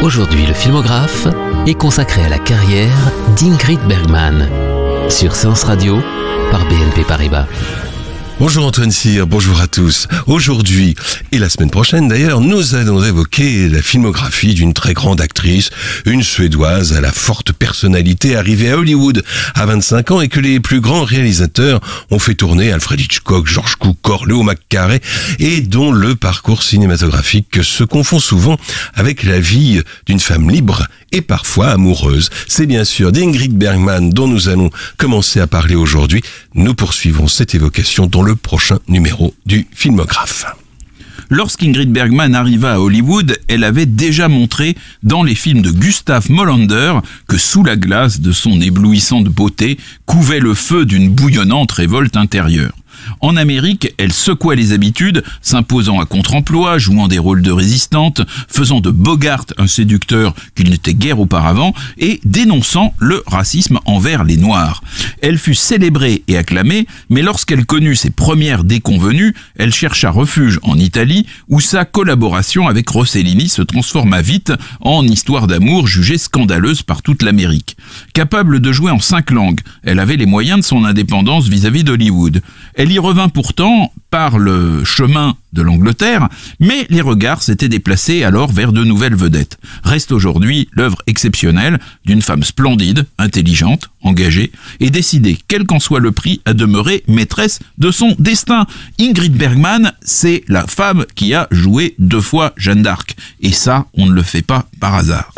Aujourd'hui, le filmographe est consacré à la carrière d'Ingrid Bergman sur Séance Radio par BNP Paribas. Bonjour Antoine Cyr, bonjour à tous. Aujourd'hui, et la semaine prochaine d'ailleurs, nous allons évoquer la filmographie d'une très grande actrice, une Suédoise à la forte personnalité arrivée à Hollywood à 25 ans et que les plus grands réalisateurs ont fait tourner, Alfred Hitchcock, George Cukor, Leo McCarey, et dont le parcours cinématographique se confond souvent avec la vie d'une femme libre et parfois amoureuse. C'est bien sûr d'Ingrid Bergman dont nous allons commencer à parler aujourd'hui. Nous poursuivons cette évocation dans le prochain numéro du Filmographe. Lorsqu'Ingrid Bergman arriva à Hollywood, elle avait déjà montré dans les films de Gustav Molander que sous la glace de son éblouissante beauté couvait le feu d'une bouillonnante révolte intérieure. En Amérique, elle secouait les habitudes, s'imposant à contre-emploi, jouant des rôles de résistante, faisant de Bogart un séducteur qu'il n'était guère auparavant et dénonçant le racisme envers les Noirs. Elle fut célébrée et acclamée, mais lorsqu'elle connut ses premières déconvenues, elle chercha refuge en Italie où sa collaboration avec Rossellini se transforma vite en histoire d'amour jugée scandaleuse par toute l'Amérique. Capable de jouer en 5 langues, elle avait les moyens de son indépendance vis-à-vis d'Hollywood. Elle y revint pourtant par le chemin de l'Angleterre, mais les regards s'étaient déplacés alors vers de nouvelles vedettes. Reste aujourd'hui l'œuvre exceptionnelle d'une femme splendide, intelligente, engagée et décidée, quel qu'en soit le prix, à demeurer maîtresse de son destin. Ingrid Bergman, c'est la femme qui a joué 2 fois Jeanne d'Arc. Et ça, on ne le fait pas par hasard.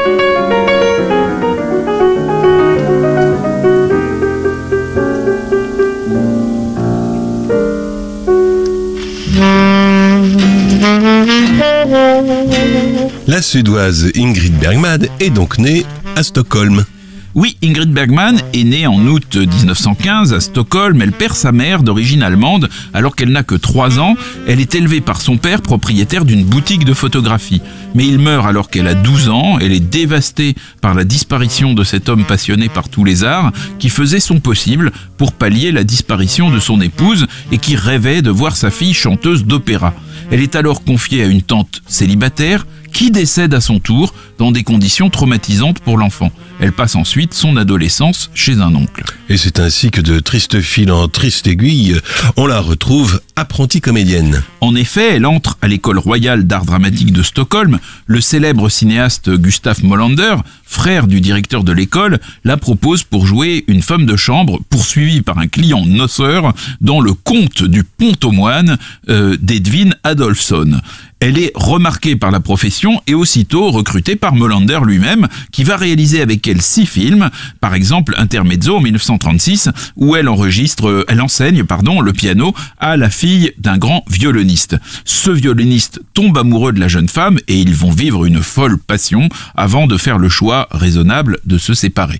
La Suédoise Ingrid Bergman est donc née à Stockholm. Oui, Ingrid Bergman est née en août 1915 à Stockholm. Elle perd sa mère d'origine allemande alors qu'elle n'a que 3 ans. Elle est élevée par son père, propriétaire d'une boutique de photographie. Mais il meurt alors qu'elle a 12 ans. Elle est dévastée par la disparition de cet homme passionné par tous les arts qui faisait son possible pour pallier la disparition de son épouse et qui rêvait de voir sa fille chanteuse d'opéra. Elle est alors confiée à une tante célibataire qui décède à son tour dans des conditions traumatisantes pour l'enfant. Elle passe ensuite son adolescence chez un oncle. Et c'est ainsi que de triste fil en triste aiguille, on la retrouve apprentie comédienne. En effet, elle entre à l'école royale d'art dramatique de Stockholm. Le célèbre cinéaste Gustav Molander, frère du directeur de l'école, la propose pour jouer une femme de chambre poursuivie par un client noceur dans Le Comte du Pont-aux-Moines d'Edwin Adolphson. Elle est remarquée par la profession et aussitôt recrutée par Molander lui-même, qui va réaliser avec elle 6 films, par exemple Intermezzo en 1936, où elle enseigne le piano à la fille d'un grand violoniste. Ce violoniste tombe amoureux de la jeune femme et ils vont vivre une folle passion avant de faire le choix raisonnable de se séparer.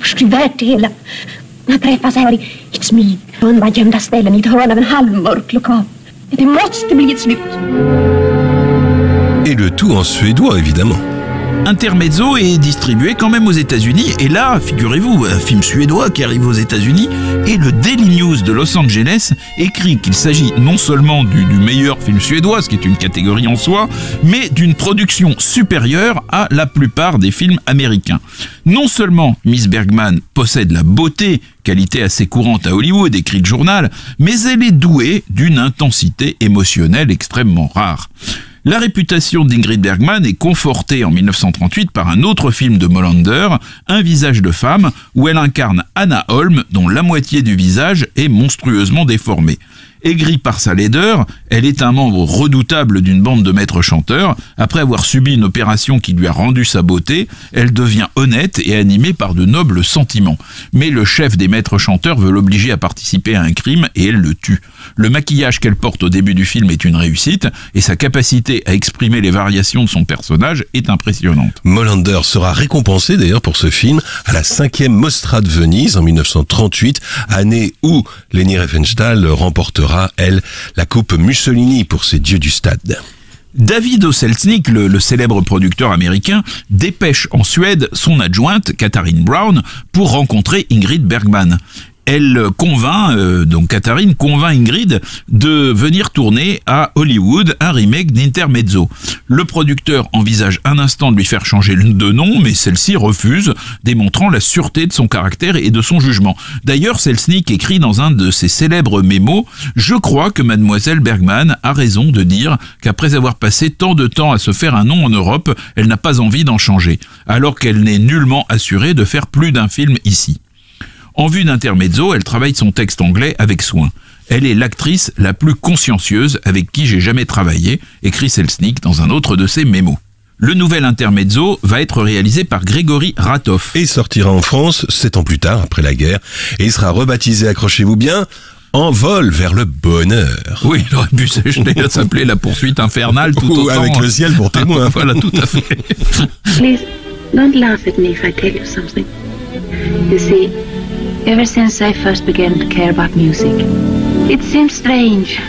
Et le tout en suédois, évidemment. Intermezzo est distribué quand même aux États-Unis et là, figurez-vous, un film suédois qui arrive aux États-Unis et le Daily News de Los Angeles écrit qu'il s'agit non seulement du meilleur film suédois, ce qui est une catégorie en soi, mais d'une production supérieure à la plupart des films américains. Non seulement Miss Bergman possède la beauté, qualité assez courante à Hollywood, écrit le journal, mais elle est douée d'une intensité émotionnelle extrêmement rare. La réputation d'Ingrid Bergman est confortée en 1938 par un autre film de Molander, Un visage de femme, où elle incarne Anna Holm, dont la moitié du visage est monstrueusement déformée. Aigrie par sa laideur, elle est un membre redoutable d'une bande de maîtres chanteurs. Après avoir subi une opération qui lui a rendu sa beauté, elle devient honnête et animée par de nobles sentiments. Mais le chef des maîtres chanteurs veut l'obliger à participer à un crime et elle le tue. Le maquillage qu'elle porte au début du film est une réussite et sa capacité à exprimer les variations de son personnage est impressionnante. Molander sera récompensé d'ailleurs pour ce film à la 5e Mostra de Venise en 1938, année où Leni Riefenstahl remportera, elle, la coupe Mussolini pour ses dieux du stade. David O. Selznick, le célèbre producteur américain, dépêche en Suède son adjointe, Katharine Brown, pour rencontrer Ingrid Bergman. elle convainc, donc Katharine convainc Ingrid de venir tourner à Hollywood un remake d'Intermezzo. Le producteur envisage un instant de lui faire changer de nom, mais celle-ci refuse, démontrant la sûreté de son caractère et de son jugement. D'ailleurs, Selznick écrit dans un de ses célèbres mémos « Je crois que mademoiselle Bergman a raison de dire qu'après avoir passé tant de temps à se faire un nom en Europe, elle n'a pas envie d'en changer, alors qu'elle n'est nullement assurée de faire plus d'un film ici. » En vue d'Intermezzo, elle travaille son texte anglais avec soin. Elle est l'actrice la plus consciencieuse avec qui j'ai jamais travaillé, écrit Selznick dans un autre de ses mémos. Le nouvel Intermezzo va être réalisé par Grégory Ratov. Et sortira en France 7 ans plus tard, après la guerre, et il sera rebaptisé, accrochez-vous bien, En vol vers le bonheur. Oui, il aurait pu s'appeler La poursuite infernale tout Ou autant. avec le ciel pour témoin. Voilà, tout à fait. Please, don't laugh at me if I tell you something. You see, ever since I first began to care about music, it seems strange.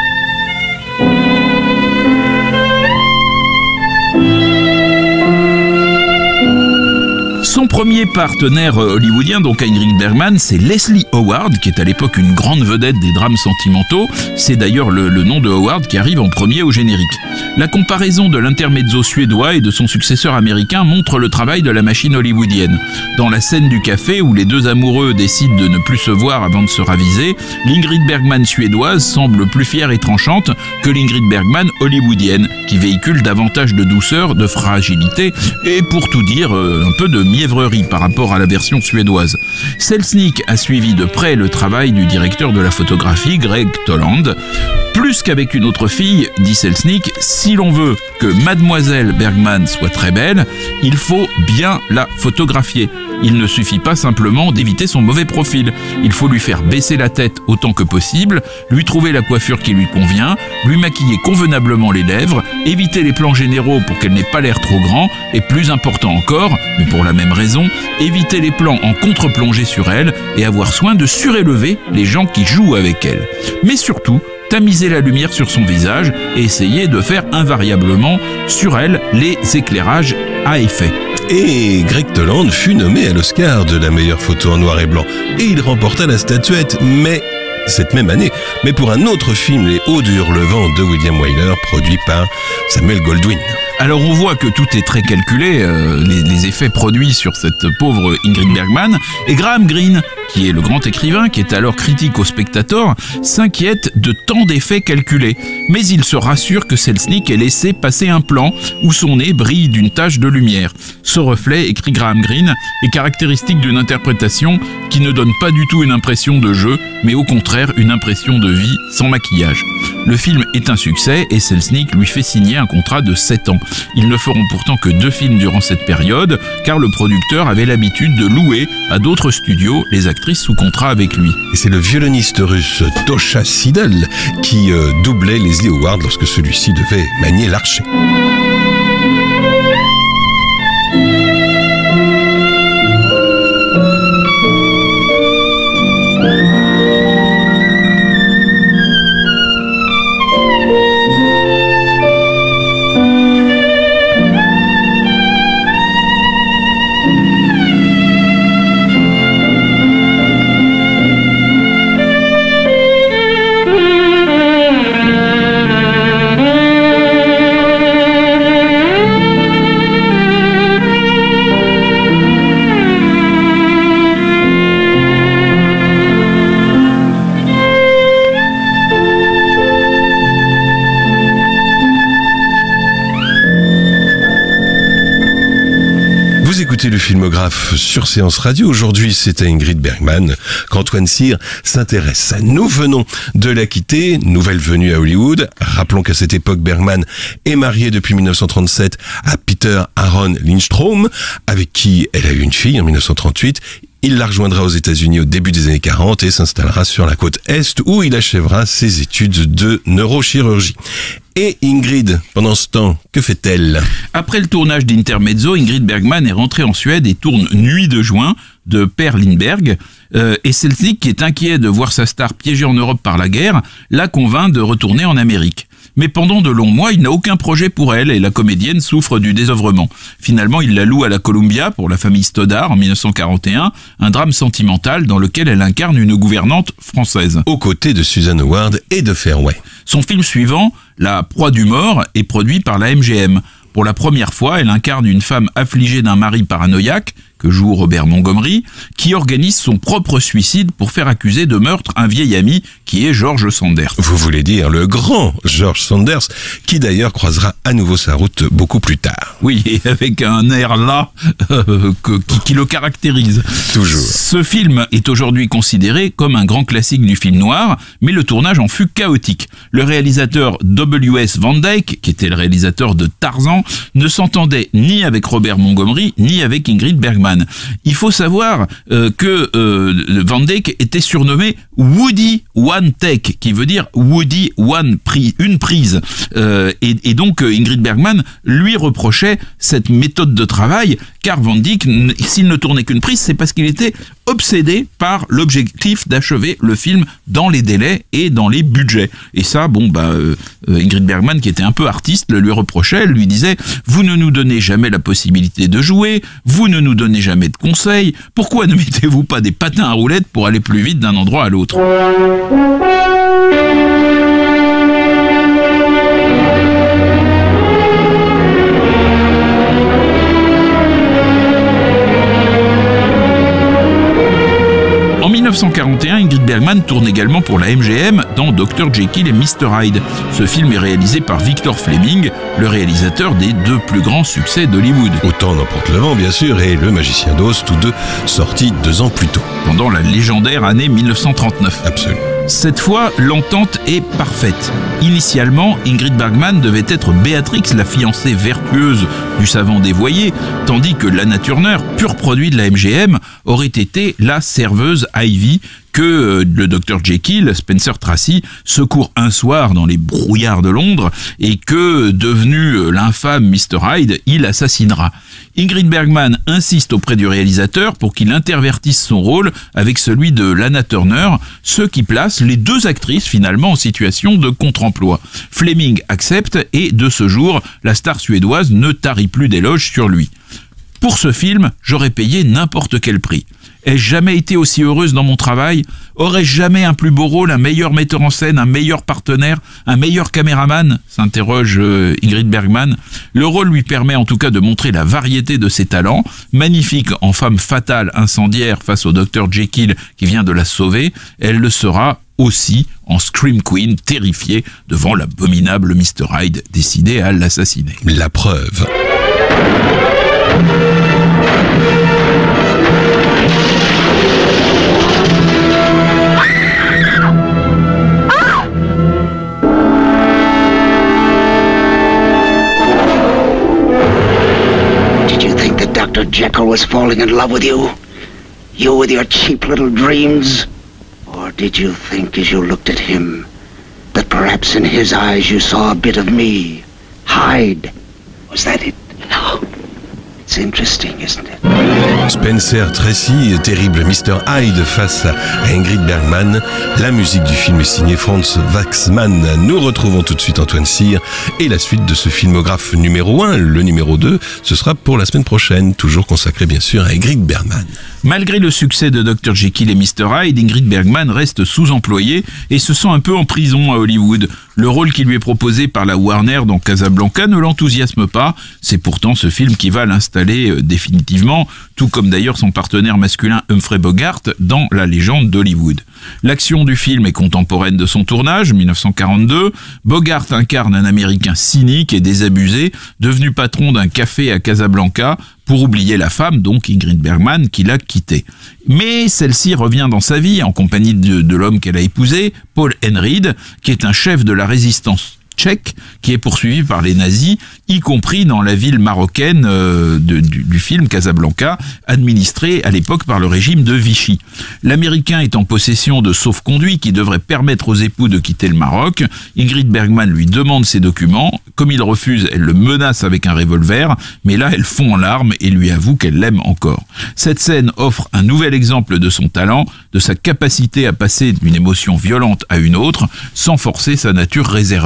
Son premier partenaire hollywoodien, donc à Ingrid Bergman, c'est Leslie Howard, qui est à l'époque une grande vedette des drames sentimentaux. C'est d'ailleurs le nom de Howard qui arrive en premier au générique. La comparaison de l'intermezzo suédois et de son successeur américain montre le travail de la machine hollywoodienne. Dans la scène du café où les deux amoureux décident de ne plus se voir avant de se raviser, l'Ingrid Bergman suédoise semble plus fière et tranchante que l'Ingrid Bergman hollywoodienne, qui véhicule davantage de douceur, de fragilité et, pour tout dire, un peu de mièvrerie par rapport à la version suédoise. Selznick a suivi de près le travail du directeur de la photographie, Greg Toland. Plus qu'avec une autre fille, dit Selznick, si l'on veut que mademoiselle Bergman soit très belle, il faut bien la photographier. Il ne suffit pas simplement d'éviter son mauvais profil. Il faut lui faire baisser la tête autant que possible, lui trouver la coiffure qui lui convient, lui maquiller convenablement les lèvres, éviter les plans généraux pour qu'elle n'ait pas l'air trop grand, et plus important encore, mais pour la même raison, éviter les plans en contre-plongée sur elle et avoir soin de surélever les gens qui jouent avec elle. Mais surtout, tamiser la lumière sur son visage et essayer de faire invariablement sur elle les éclairages à effet. Et Greg Toland fut nommé à l'Oscar de la meilleure photo en noir et blanc. Et il remporta la statuette, cette même année, mais pour un autre film, Les Hauts du Hurlevent de William Wyler, produit par Samuel Goldwyn. Alors on voit que tout est très calculé, les effets produits sur cette pauvre Ingrid Bergman, et Graham Greene, qui est le grand écrivain, qui est alors critique au Spectator, s'inquiète de tant d'effets calculés. Mais il se rassure que Selznick ait laissé passer un plan où son nez brille d'une tache de lumière. Ce reflet, écrit Graham Greene, est caractéristique d'une interprétation qui ne donne pas du tout une impression de jeu, mais au contraire une impression de vie sans maquillage. Le film est un succès et Selznick lui fait signer un contrat de 7 ans. Ils ne feront pourtant que 2 films durant cette période, car le producteur avait l'habitude de louer à d'autres studios les actrices sous contrat avec lui. Et c'est le violoniste russe Tosha Sidel qui doublait Leslie Howard lorsque celui-ci devait manier l'archet. Écoutez le filmographe sur Séance Radio. Aujourd'hui, c'est à Ingrid Bergman qu'Antoine Cyr s'intéresse. Nous venons de la quitter, nouvelle venue à Hollywood. Rappelons qu'à cette époque, Bergman est mariée depuis 1937 à Peter Aaron Lindstrom, avec qui elle a eu une fille en 1938. Il la rejoindra aux États-Unis au début des années 40 et s'installera sur la côte Est où il achèvera ses études de neurochirurgie. Et Ingrid, pendant ce temps, que fait-elle ? Après le tournage d'Intermezzo, Ingrid Bergman est rentrée en Suède et tourne Nuit de juin de Per Lindberg. Et Selznick, qui est inquiet de voir sa star piégée en Europe par la guerre, la convainc de retourner en Amérique. Mais pendant de longs mois, il n'a aucun projet pour elle et la comédienne souffre du désœuvrement. Finalement, il la loue à la Columbia pour la famille Stoddard en 1941, un drame sentimental dans lequel elle incarne une gouvernante française. Aux côtés de Susan Howard et de Fairway. Son film suivant, La proie du mort, est produit par la MGM. Pour la première fois, elle incarne une femme affligée d'un mari paranoïaque, que joue Robert Montgomery, qui organise son propre suicide pour faire accuser de meurtre un vieil ami qui est George Sanders. Vous voulez dire le grand George Sanders, qui d'ailleurs croisera à nouveau sa route beaucoup plus tard. Oui, et avec un air là qui le caractérise. Toujours. Ce film est aujourd'hui considéré comme un grand classique du film noir, mais le tournage en fut chaotique. Le réalisateur W.S. Van Dyke, qui était le réalisateur de Tarzan, ne s'entendait ni avec Robert Montgomery, ni avec Ingrid Bergman. Il faut savoir que Van Dyke était surnommé Woody One Take, qui veut dire Woody une prise. Et donc Ingrid Bergman lui reprochait cette méthode de travail, car Van Dyke, s'il ne tournait qu'une prise, c'est parce qu'il était obsédé par l'objectif d'achever le film dans les délais et dans les budgets. Et ça, Ingrid Bergman, qui était un peu artiste, le lui reprochait. Elle lui disait « Vous ne nous donnez jamais la possibilité de jouer, vous ne nous donnez jamais de conseils, pourquoi ne mettez-vous pas des patins à roulettes pour aller plus vite d'un endroit à l'autre ?» En 1941, Ingrid Bergman tourne également pour la MGM dans Dr. Jekyll et Mr. Hyde. Ce film est réalisé par Victor Fleming, le réalisateur des deux plus grands succès d'Hollywood. Autant n'emporte le vent, bien sûr, et Le Magicien d'Oz, tous deux sortis 2 ans plus tôt. Pendant la légendaire année 1939. Absolument. Cette fois, l'entente est parfaite. Initialement, Ingrid Bergman devait être Béatrix, la fiancée vertueuse du savant dévoyé, tandis que Lana Turner, pur produit de la MGM, aurait été la serveuse Ivy que le Dr. Jekyll, Spencer Tracy, secourt un soir dans les brouillards de Londres et que, devenu l'infâme Mr. Hyde, il assassinera. Ingrid Bergman insiste auprès du réalisateur pour qu'il intervertisse son rôle avec celui de Lana Turner, ce qui place les deux actrices finalement en situation de contre-emploi. Fleming accepte et de ce jour, la star suédoise ne tarit plus d'éloges sur lui. Pour ce film, j'aurais payé n'importe quel prix. Ai-je jamais été aussi heureuse dans mon travail? Aurais-je jamais un plus beau rôle, un meilleur metteur en scène, un meilleur partenaire, un meilleur caméraman? S'interroge Ingrid Bergman. Le rôle lui permet en tout cas de montrer la variété de ses talents. Magnifique en femme fatale, incendiaire face au Dr. Jekyll qui vient de la sauver, elle le sera aussi en Scream Queen, terrifiée devant l'abominable Mr. Hyde décidé à l'assassiner. La preuve. Dr. Jekyll was falling in love with you? You with your cheap little dreams? Or did you think as you looked at him that perhaps in his eyes you saw a bit of me? Hyde. Was that it? No. It's interesting, isn't it? Spencer Tracy, terrible Mr. Hyde face à Ingrid Bergman. La musique du film est signée Franz Waxman. Nous retrouvons tout de suite Antoine Cyr et la suite de ce filmographe numéro 1, le numéro 2, ce sera pour la semaine prochaine, toujours consacré bien sûr à Ingrid Bergman. Malgré le succès de Dr. Jekyll et Mr. Hyde, Ingrid Bergman reste sous-employée et se sent un peu en prison à Hollywood. Le rôle qui lui est proposé par la Warner dans Casablanca ne l'enthousiasme pas. C'est pourtant ce film qui va l'installer définitivement, tout comme d'ailleurs son partenaire masculin Humphrey Bogart dans La légende d'Hollywood. L'action du film est contemporaine de son tournage, 1942. Bogart incarne un Américain cynique et désabusé, devenu patron d'un café à Casablanca, pour oublier la femme, donc Ingrid Bergman, qui l'a quitté. Mais celle-ci revient dans sa vie en compagnie de l'homme qu'elle a épousé, Paul Henreid, qui est un chef de la résistance tchèque, qui est poursuivi par les nazis, y compris dans la ville marocaine du film Casablanca, administrée à l'époque par le régime de Vichy. L'Américain est en possession de sauf-conduit qui devrait permettre aux époux de quitter le Maroc. Ingrid Bergman lui demande ses documents. Comme il refuse, elle le menace avec un revolver, mais là elle fond en larmes et lui avoue qu'elle l'aime encore. Cette scène offre un nouvel exemple de son talent, de sa capacité à passer d'une émotion violente à une autre, sans forcer sa nature réservée.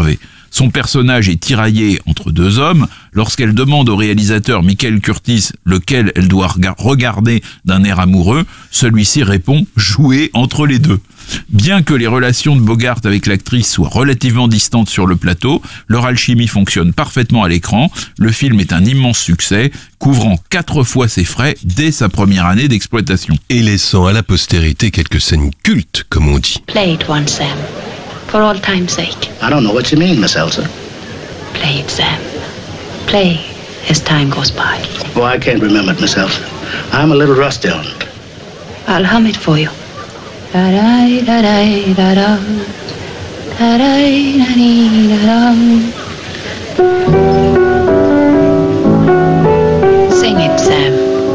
Son personnage est tiraillé entre deux hommes. Lorsqu'elle demande au réalisateur Michael Curtiz lequel elle doit regarder d'un air amoureux, celui-ci répond « jouer entre les deux ». Bien que les relations de Bogart avec l'actrice soient relativement distantes sur le plateau, leur alchimie fonctionne parfaitement à l'écran. Le film est un immense succès, couvrant 4 fois ses frais dès sa première année d'exploitation. Et laissant à la postérité quelques scènes cultes, comme on dit. Play it once, Sam. For all time's sake. I don't know what you mean, Miss Elsa. Play it, Sam. Play as time goes by. Oh, I can't remember it, Miss Elsa. I'm a little rusty on it. I'll hum it for you. Da-da-da-da-da-da. Da-da-da-da-da-da. Sing it, Sam.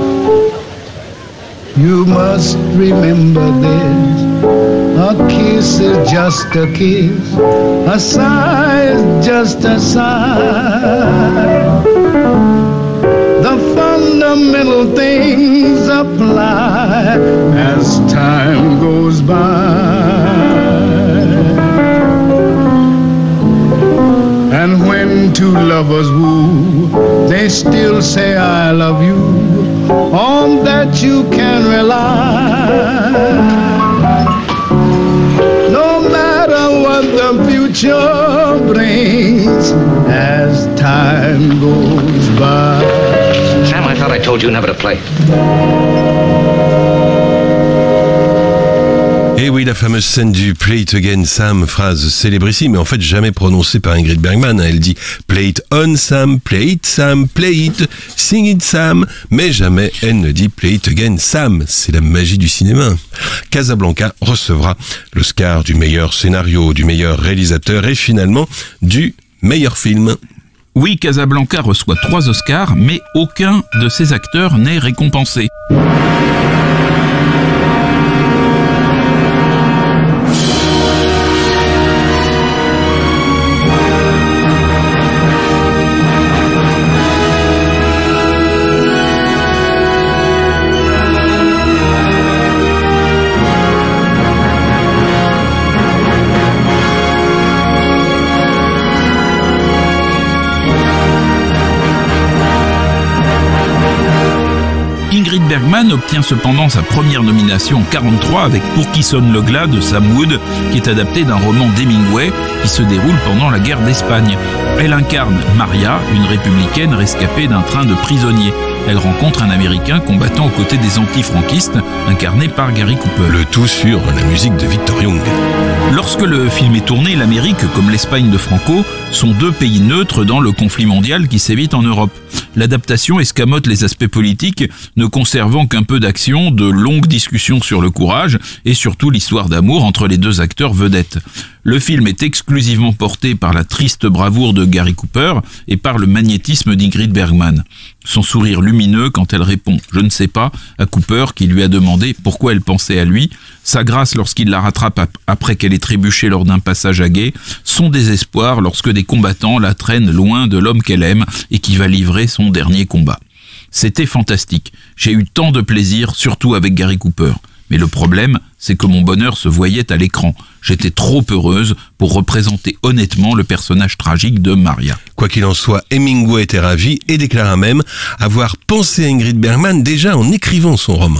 You must remember this. A kiss is just a kiss. A sigh is just a sigh. The fundamental things apply as time goes by. And when two lovers woo, they still say I love you. On that you can rely. No matter what the future brings as time goes by. Sam, I thought I told you never to play. Et oui, la fameuse scène du Play it again, Sam, phrase célébrissime, mais en fait jamais prononcée par Ingrid Bergman. Elle dit Play it on, Sam, play it, Sam, play it, sing it, Sam, mais jamais elle ne dit Play it again, Sam. C'est la magie du cinéma. Casablanca recevra l'Oscar du meilleur scénario, du meilleur réalisateur et finalement du meilleur film. Oui, Casablanca reçoit 3 Oscars, mais aucun de ses acteurs n'est récompensé. Ingrid Bergman obtient cependant sa première nomination en 1943 avec Pour qui sonne le glas de Sam Wood, qui est adapté d'un roman d'Hemingway qui se déroule pendant la guerre d'Espagne. Elle incarne Maria, une républicaine rescapée d'un train de prisonniers. Elle rencontre un Américain combattant aux côtés des antifranquistes, incarné par Gary Cooper. Le tout sur la musique de Victor Young. Lorsque le film est tourné, l'Amérique, comme l'Espagne de Franco, sont 2 pays neutres dans le conflit mondial qui sévit en Europe. L'adaptation escamote les aspects politiques, ne conservant qu'un peu d'action, de longues discussions sur le courage et surtout l'histoire d'amour entre les 2 acteurs vedettes. Le film est exclusivement porté par la triste bravoure de Gary Cooper et par le magnétisme d'Ingrid Bergman. Son sourire lumineux quand elle répond « je ne sais pas » à Cooper qui lui a demandé pourquoi elle pensait à lui, sa grâce lorsqu'il la rattrape après qu'elle ait trébuché lors d'un passage à guet, son désespoir lorsque des combattants la traînent loin de l'homme qu'elle aime et qui va livrer son dernier combat. C'était fantastique. J'ai eu tant de plaisir, surtout avec Gary Cooper. Mais le problème, c'est que mon bonheur se voyait à l'écran. J'étais trop heureuse pour représenter honnêtement le personnage tragique de Maria. Quoi qu'il en soit, Hemingway était ravi et déclara même avoir pensé à Ingrid Bergman déjà en écrivant son roman.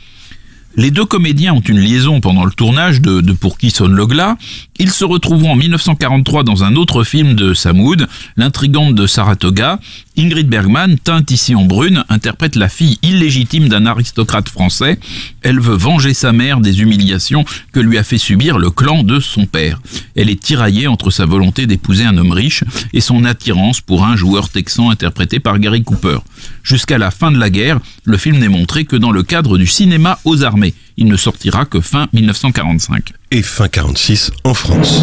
Les 2 comédiens ont une liaison pendant le tournage de Pour qui sonne le glas. Ils se retrouveront en 1943 dans un autre film de Sam Wood, L'intrigante de Saratoga. Ingrid Bergman, teinte ici en brune, interprète la fille illégitime d'un aristocrate français. Elle veut venger sa mère des humiliations que lui a fait subir le clan de son père. Elle est tiraillée entre sa volonté d'épouser un homme riche et son attirance pour un joueur texan interprété par Gary Cooper. Jusqu'à la fin de la guerre, le film n'est montré que dans le cadre du cinéma aux armées. Il ne sortira que fin 1945. Et fin 46 en France.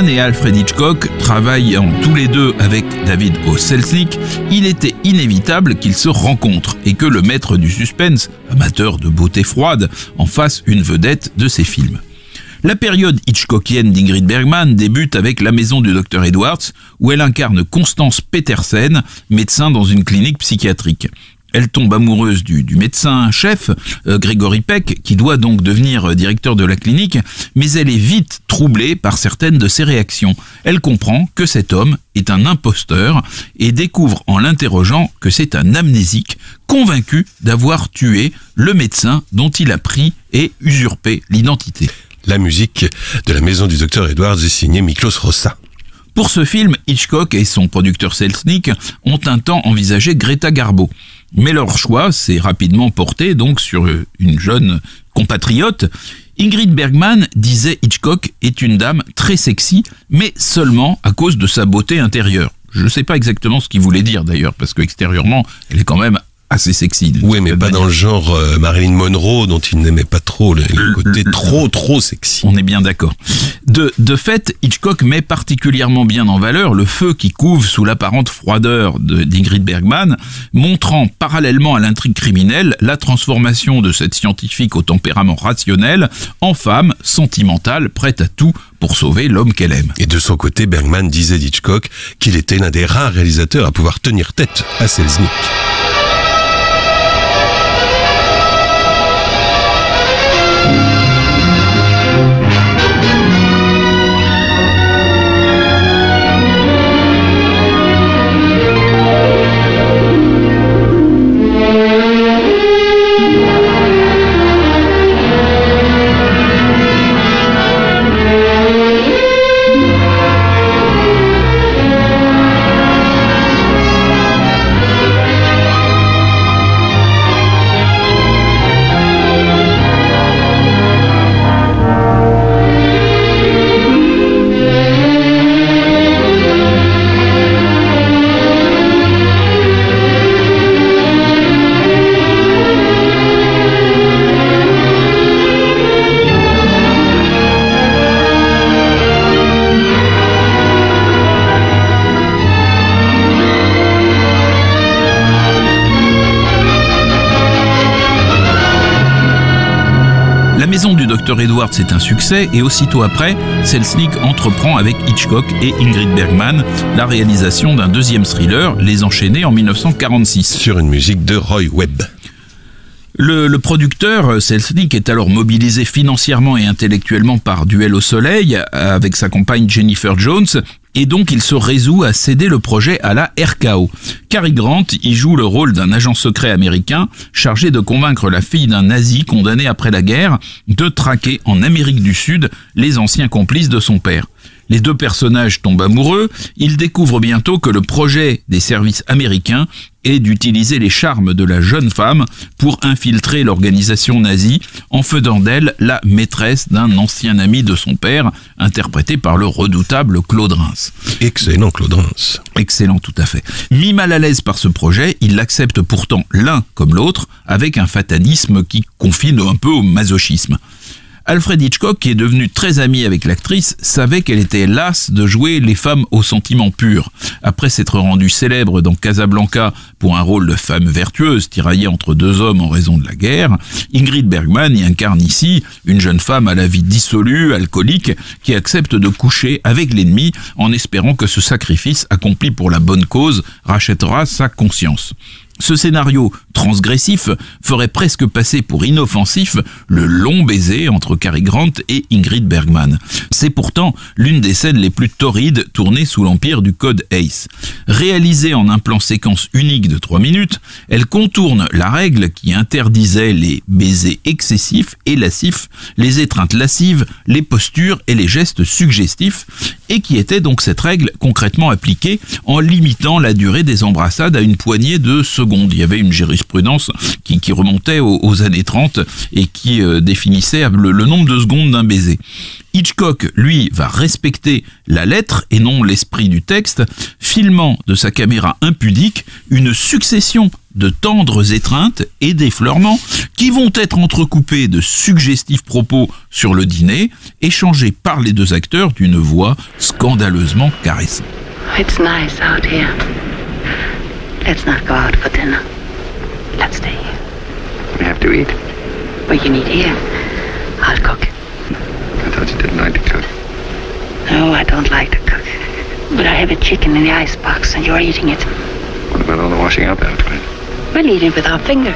Bergman et Alfred Hitchcock travaillant tous les deux avec David O. Selznick, il était inévitable qu'ils se rencontrent et que le maître du suspense, amateur de beauté froide, en fasse une vedette de ses films. La période hitchcockienne d'Ingrid Bergman débute avec La Maison du Dr Edwards, où elle incarne Constance Petersen, médecin dans une clinique psychiatrique. Elle tombe amoureuse du médecin-chef, Gregory Peck, qui doit donc devenir directeur de la clinique, mais elle est vite troublée par certaines de ses réactions. Elle comprend que cet homme est un imposteur et découvre en l'interrogeant que c'est un amnésique, convaincu d'avoir tué le médecin dont il a pris et usurpé l'identité. La musique de La Maison du Dr Edwards est signée Miklos Rosa. Pour ce film, Hitchcock et son producteur Selznick ont un temps envisagé Greta Garbo. Mais leur choix s'est rapidement porté donc sur une jeune compatriote. Ingrid Bergman, disait Hitchcock, est une dame très sexy, mais seulement à cause de sa beauté intérieure. Je ne sais pas exactement ce qu'il voulait dire d'ailleurs, parce qu'extérieurement, elle est quand même assez sexy. Oui, mais pas dans le genre Marilyn Monroe, dont il n'aimait pas trop le côté trop sexy. On est bien d'accord. De fait, Hitchcock met particulièrement bien en valeur le feu qui couve sous l'apparente froideur d'Ingrid Bergman, montrant parallèlement à l'intrigue criminelle la transformation de cette scientifique au tempérament rationnel en femme sentimentale, prête à tout pour sauver l'homme qu'elle aime. Et de son côté, Bergman disait d'Hitchcock qu'il était l'un des rares réalisateurs à pouvoir tenir tête à Selznick. La Maison du Dr Edwards est un succès et aussitôt après, Selznick entreprend avec Hitchcock et Ingrid Bergman la réalisation d'un deuxième thriller, Les Enchaînés, en 1946. Sur une musique de Roy Webb. Le producteur, Selznick, est alors mobilisé financièrement et intellectuellement par Duel au soleil avec sa compagne Jennifer Jones, et donc il se résout à céder le projet à la RKO. Cary Grant y joue le rôle d'un agent secret américain chargé de convaincre la fille d'un nazi condamné après la guerre de traquer en Amérique du Sud les anciens complices de son père. Les deux personnages tombent amoureux, ils découvrent bientôt que le projet des services américains est d'utiliser les charmes de la jeune femme pour infiltrer l'organisation nazie en faisant d'elle la maîtresse d'un ancien ami de son père, interprété par le redoutable Claude Rains. Excellent Claude Rains. Excellent, tout à fait. Mis mal à l'aise par ce projet, il l'accepte pourtant l'un comme l'autre avec un fatalisme qui confine un peu au masochisme. Alfred Hitchcock, qui est devenu très ami avec l'actrice, savait qu'elle était lasse de jouer les femmes aux sentiments purs. Après s'être rendue célèbre dans Casablanca pour un rôle de femme vertueuse tiraillée entre deux hommes en raison de la guerre, Ingrid Bergman y incarne ici une jeune femme à la vie dissolue, alcoolique, qui accepte de coucher avec l'ennemi en espérant que ce sacrifice accompli pour la bonne cause rachètera sa conscience. Ce scénario transgressif ferait presque passer pour inoffensif le long baiser entre Cary Grant et Ingrid Bergman. C'est pourtant l'une des scènes les plus torrides tournées sous l'empire du code Hays. Réalisée en un plan séquence unique de 3 minutes, elle contourne la règle qui interdisait les baisers excessifs et lascifs, les étreintes lascives, les postures et les gestes suggestifs, et qui était donc cette règle concrètement appliquée en limitant la durée des embrassades à une poignée de secondes secondes. Il y avait une jurisprudence qui remontait aux années 30 et qui définissait le nombre de secondes d'un baiser. Hitchcock, lui, va respecter la lettre et non l'esprit du texte, filmant de sa caméra impudique une succession de tendres étreintes et d'effleurements qui vont être entrecoupés de suggestifs propos sur le dîner, échangés par les deux acteurs d'une voix scandaleusement caressante. It's nice out here. Let's not go out for dinner. Let's stay here. We have to eat. Well, you need here. I'll cook. I thought you didn't like to cook. No, I don't like to cook. But I have a chicken in the icebox and you're eating it. What about all the washing up afterwards? We'll eat it with our fingers.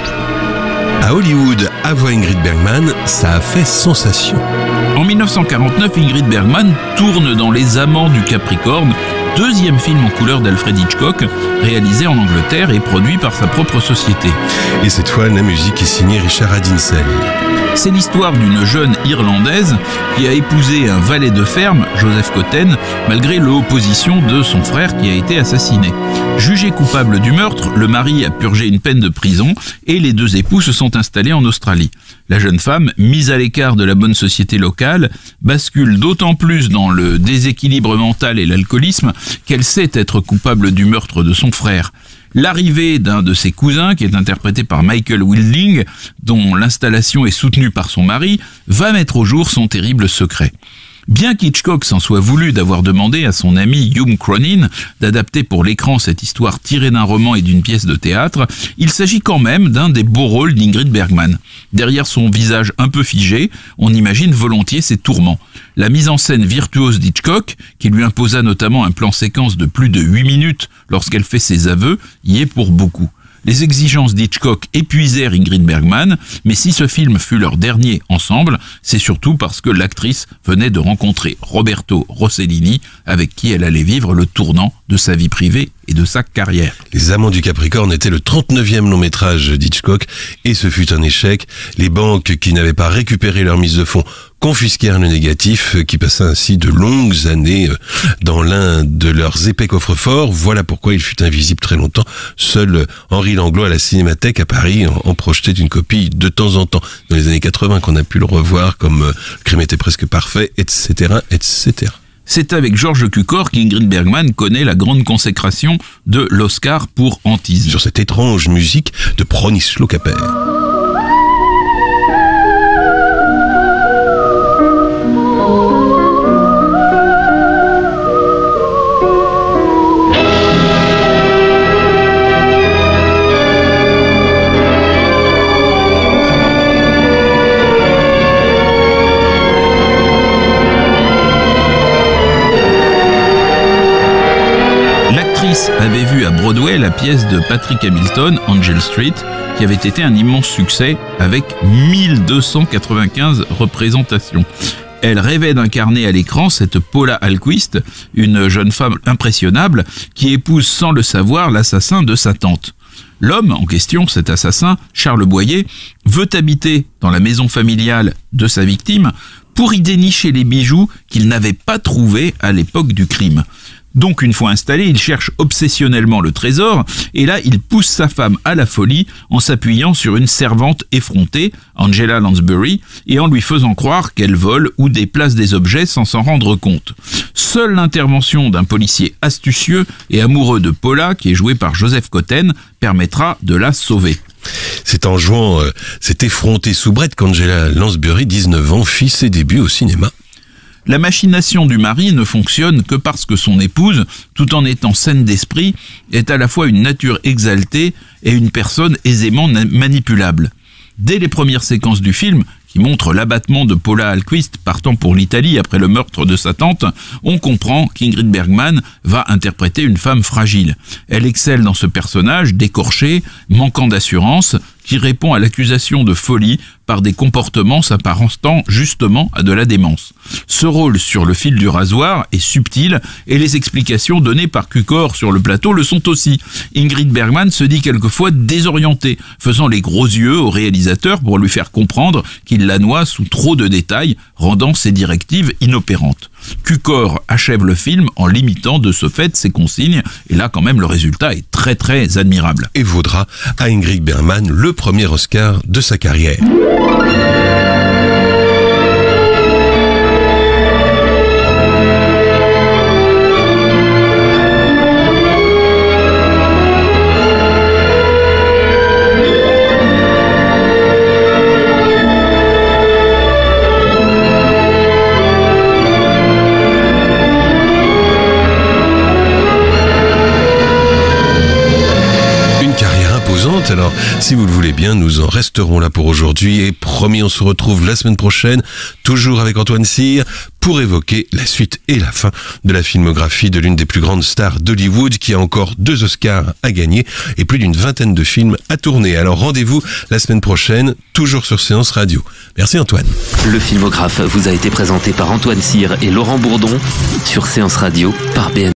À Hollywood, avant Ingrid Bergman, ça a fait sensation. En 1949, Ingrid Bergman tourne dans Les Amants du Capricorne, deuxième film en couleur d'Alfred Hitchcock, réalisé en Angleterre et produit par sa propre société. Et cette fois, la musique est signée Richard Addinsell. C'est l'histoire d'une jeune Irlandaise qui a épousé un valet de ferme, Joseph Cotten, malgré l'opposition de son frère qui a été assassiné. Jugé coupable du meurtre, le mari a purgé une peine de prison et les deux époux se sont installés en Australie. La jeune femme, mise à l'écart de la bonne société locale, bascule d'autant plus dans le déséquilibre mental et l'alcoolisme qu'elle sait être coupable du meurtre de son frère. L'arrivée d'un de ses cousins, qui est interprété par Michael Wilding, dont l'installation est soutenue par son mari, va mettre au jour son terrible secret. Bien qu'Hitchcock s'en soit voulu d'avoir demandé à son ami Hume Cronyn d'adapter pour l'écran cette histoire tirée d'un roman et d'une pièce de théâtre, il s'agit quand même d'un des beaux rôles d'Ingrid Bergman. Derrière son visage un peu figé, on imagine volontiers ses tourments. La mise en scène virtuose d'Hitchcock, qui lui imposa notamment un plan séquence de plus de 8 minutes lorsqu'elle fait ses aveux, y est pour beaucoup. Les exigences d'Hitchcock épuisèrent Ingrid Bergman, mais si ce film fut leur dernier ensemble, c'est surtout parce que l'actrice venait de rencontrer Roberto Rossellini, avec qui elle allait vivre le tournant de sa vie privée et de sa carrière. Les Amants du Capricorne était le 39e long métrage d'Hitchcock et ce fut un échec. Les banques qui n'avaient pas récupéré leur mise de fonds confisquèrent le négatif qui passa ainsi de longues années dans l'un de leurs épais coffres-forts. Voilà pourquoi il fut invisible très longtemps. Seul Henri Langlois à la Cinémathèque à Paris en projetait une copie de temps en temps. Dans les années 80 qu'on a pu le revoir comme Le crime était presque parfait, etc., etc. C'est avec George Cukor qu'Ingrid Bergman connaît la grande consécration de l'Oscar pour Antise. Sur cette étrange musique de Bronisław Kapell. Avait vu à Broadway la pièce de Patrick Hamilton, Angel Street, qui avait été un immense succès avec 1295 représentations. Elle rêvait d'incarner à l'écran cette Paula Alquist, une jeune femme impressionnable qui épouse sans le savoir l'assassin de sa tante. L'homme en question, cet assassin, Charles Boyer, veut habiter dans la maison familiale de sa victime pour y dénicher les bijoux qu'il n'avait pas trouvés à l'époque du crime. Donc une fois installé, il cherche obsessionnellement le trésor et là il pousse sa femme à la folie en s'appuyant sur une servante effrontée, Angela Lansbury, et en lui faisant croire qu'elle vole ou déplace des objets sans s'en rendre compte. Seule l'intervention d'un policier astucieux et amoureux de Paula, qui est joué par Joseph Cotten, permettra de la sauver. C'est en jouant cet effronté soubrette qu'Angela Lansbury, 19 ans, fit ses débuts au cinéma. La machination du mari ne fonctionne que parce que son épouse, tout en étant saine d'esprit, est à la fois une nature exaltée et une personne aisément manipulable. Dès les premières séquences du film, qui montrent l'abattement de Paula Alquist partant pour l'Italie après le meurtre de sa tante, on comprend qu'Ingrid Bergman va interpréter une femme fragile. Elle excelle dans ce personnage décorché, manquant d'assurance, qui répond à l'accusation de folie par des comportements s'apparentant justement à de la démence. Ce rôle sur le fil du rasoir est subtil et les explications données par Cukor sur le plateau le sont aussi. Ingrid Bergman se dit quelquefois désorientée, faisant les gros yeux au réalisateur pour lui faire comprendre qu'il la noie sous trop de détails, rendant ses directives inopérantes. Cukor achève le film en limitant de ce fait ses consignes, et là quand même le résultat est très très admirable. Et vaudra à Ingrid Bergman le premier Oscar de sa carrière. Alors, si vous le voulez bien, nous en resterons là pour aujourd'hui et promis, on se retrouve la semaine prochaine, toujours avec Antoine Cyr, pour évoquer la suite et la fin de la filmographie de l'une des plus grandes stars d'Hollywood qui a encore 2 Oscars à gagner et plus d'une vingtaine de films à tourner. Alors rendez-vous la semaine prochaine, toujours sur Séance Radio. Merci Antoine. Le filmographe vous a été présenté par Antoine Cyr et Laurent Bourdon sur Séance Radio par BNP.